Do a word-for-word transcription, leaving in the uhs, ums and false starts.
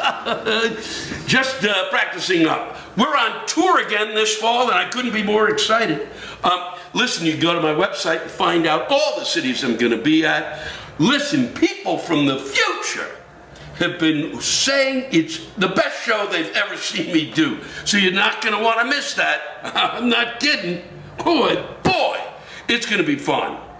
Just uh, practicing up. We're on tour again this fall, and I couldn't be more excited. Um, listen, you go to my website and find out all the cities I'm going to be at. Listen, people from the future have been saying it's the best show they've ever seen me do. So you're not going to want to miss that. I'm not kidding. Boy, boy, it's going to be fun.